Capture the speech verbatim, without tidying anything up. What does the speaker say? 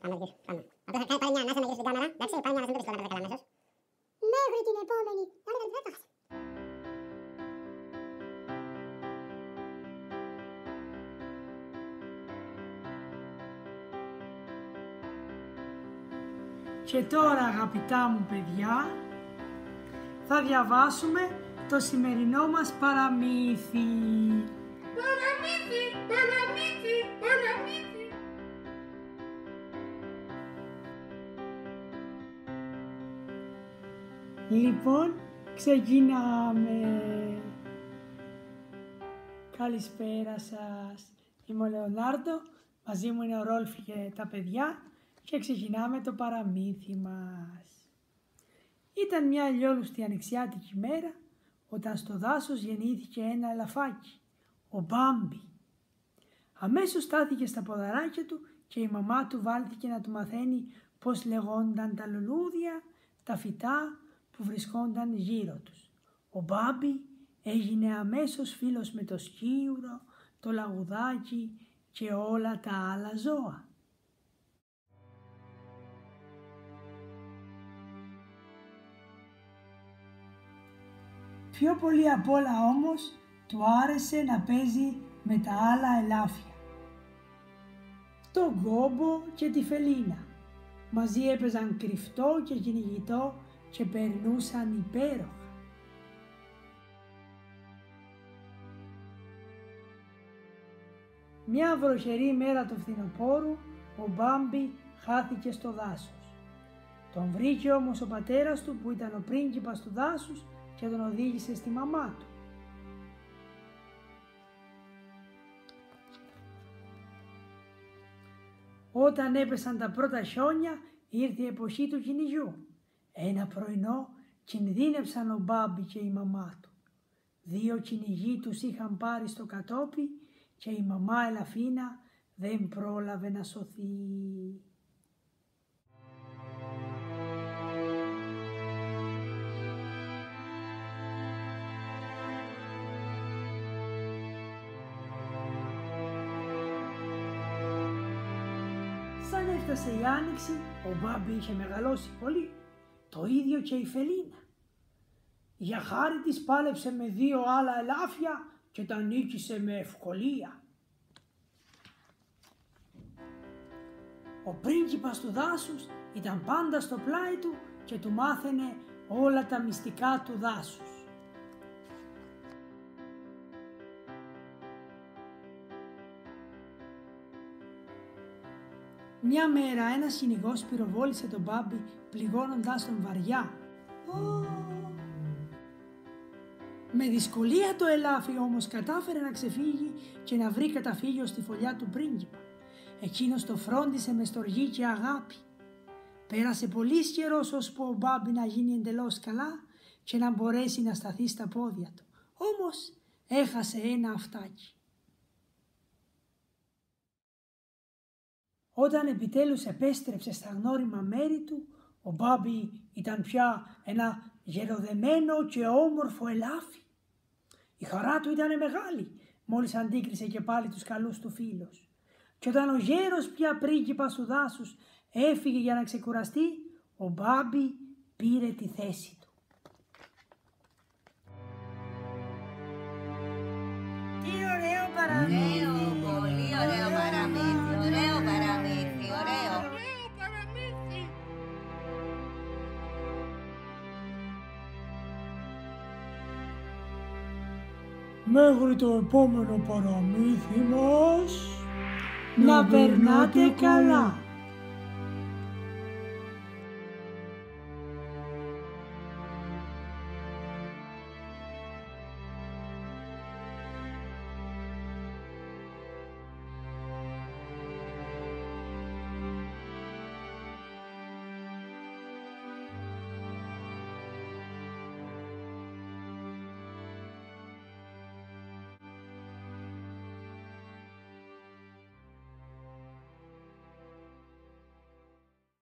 γυρίσει. Αυτό θα πάρει μια ανάσα να γυρίσει την κάμερα. Εντάξει, πάρει μια ανάσα να το πεις καλά αμέσως. Μέχρι την επόμενη. Άρα δεν θα χάσει. Και τώρα, αγαπητά μου παιδιά, θα διαβάσουμε το σημερινό μας παραμύθι. Παραμύθι, παραμύθι, παραμύθι. Λοιπόν, ξεκινάμε. Καλησπέρα σας. Είμαι ο Λεωνάρντο, μαζί μου είναι ο Ρόλφ και τα παιδιά και ξεκινάμε το παραμύθι μας. Ήταν μια αλλιόλουστη ανοιξιάτικη μέρα όταν στο δάσος γεννήθηκε ένα ελαφάκι, ο Μπάμπι. Αμέσως στάθηκε στα ποδαράκια του και η μαμά του βάλθηκε να του μαθαίνει πώς λεγόνταν τα λουλούδια, τα φυτά που βρισκόνταν γύρω τους. Ο Μπάμπι έγινε αμέσως φίλος με το σκύουρο, το λαγουδάκι και όλα τα άλλα ζώα. Πιο πολύ απ' όλα όμως του άρεσε να παίζει με τα άλλα ελάφια. Τον Γκόμπο και τη Φελίνα. Μαζί έπαιζαν κρυφτό και κυνηγητό και περνούσαν υπέροχα. Μια βροχερή μέρα του φθινοπόρου, ο Μπάμπι χάθηκε στο δάσος. Τον βρήκε όμως ο πατέρας του που ήταν ο πρίγκιπας του δάσους και τον οδήγησε στη μαμά του. Όταν έπεσαν τα πρώτα χιόνια, ήρθε η εποχή του κυνηγιού. Ένα πρωινό κινδύνεψαν ο Μπάμπι και η μαμά του. Δύο κυνηγοί τους είχαν πάρει στο κατόπι και η μαμά Ελαφίνα δεν πρόλαβε να σωθεί. Σαν έφτασε η άνοιξη, ο Μπάμπι είχε μεγαλώσει πολύ, το ίδιο και η Φελίνα. Για χάρη της πάλεψε με δύο άλλα ελάφια και τα νίκησε με ευκολία. Ο πρίγκιπας του δάσους ήταν πάντα στο πλάι του και του μάθαινε όλα τα μυστικά του δάσους. Μια μέρα ένας κυνηγός πυροβόλησε τον Μπάμπι πληγώνοντάς τον βαριά. Με δυσκολία το ελάφι όμως κατάφερε να ξεφύγει και να βρει καταφύγιο στη φωλιά του πρίγκιπα. Εκείνος το φρόντισε με στοργή και αγάπη. Πέρασε πολύς καιρός ώσπου ο Μπάμπι να γίνει εντελώς καλά και να μπορέσει να σταθεί στα πόδια του. Όμως έχασε ένα αυτάκι. Όταν επιτέλους επέστρεψε στα γνώριμα μέρη του, ο Μπάμπι ήταν πια ένα γεροδεμένο και όμορφο ελάφι. Η χαρά του ήταν μεγάλη, μόλις αντίκρισε και πάλι τους καλούς του φίλους. Και όταν ο γέρος πια πρίγκιπας του δάσους έφυγε για να ξεκουραστεί, ο Μπάμπι πήρε τη θέση του. Τι ωραίο παραμύθι! Ωραίο, πολύ ωραίο παραμύθι, ωραίο παραμύθι, ωραίο. Ωραίο παραμύθι! Μέχρι το επόμενο παραμύθι μας, να περνάτε καλά.